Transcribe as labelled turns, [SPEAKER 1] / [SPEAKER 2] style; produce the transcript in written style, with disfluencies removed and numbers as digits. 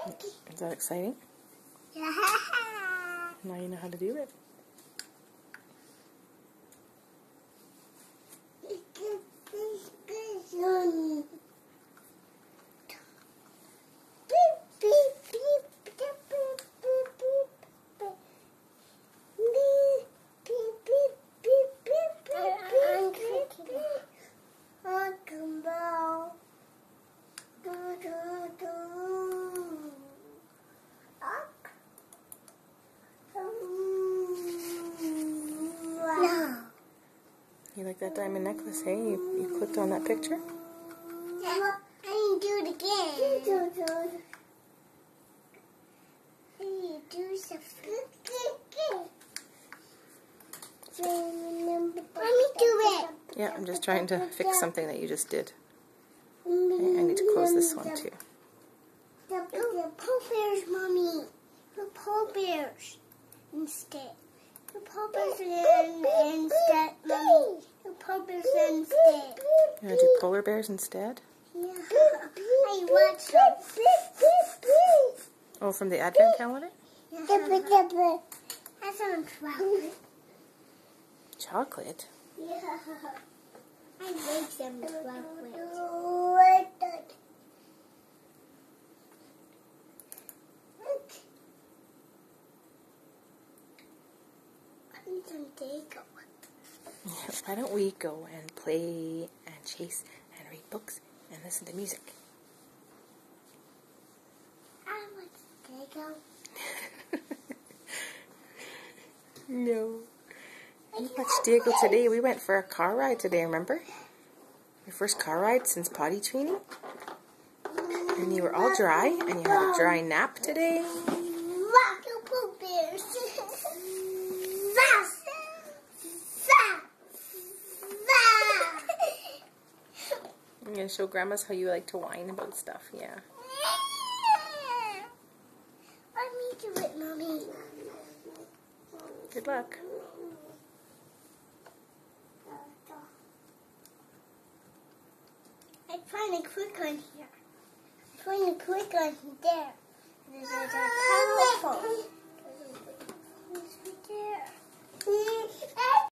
[SPEAKER 1] Is that exciting?
[SPEAKER 2] Yeah.
[SPEAKER 1] Now you know how to do it. You like that diamond necklace, hey? You clicked on that picture?
[SPEAKER 2] Yeah, I need to do it again. I need to do something. Let me do it.
[SPEAKER 1] Yeah, I'm just trying to fix something that you just did. Okay, I need to close this one too.
[SPEAKER 2] The polar bears, Mommy. The polar bears instead. The polar bears instead, Mommy. The polar bears instead.
[SPEAKER 1] You want to do polar bears instead?
[SPEAKER 2] Yeah. I want some.
[SPEAKER 1] Oh, from the advent calendar?
[SPEAKER 2] Yeah. That's some chocolate.
[SPEAKER 1] Chocolate?
[SPEAKER 2] Yeah. I make some chocolate. I need some Dago.
[SPEAKER 1] Why don't we go and play and chase and read books and listen to music?
[SPEAKER 2] I want Dago.
[SPEAKER 1] No. We watched Diego today. We went for a car ride today, remember? Your first car ride since potty training? And you were all dry, and you had a dry nap today. I'm going to show Grandma's how you like to whine about stuff, yeah.
[SPEAKER 2] Let me do it, Mommy.
[SPEAKER 1] Good luck.
[SPEAKER 2] I'm trying to click on here. I'm trying to click on there. There's a telephone.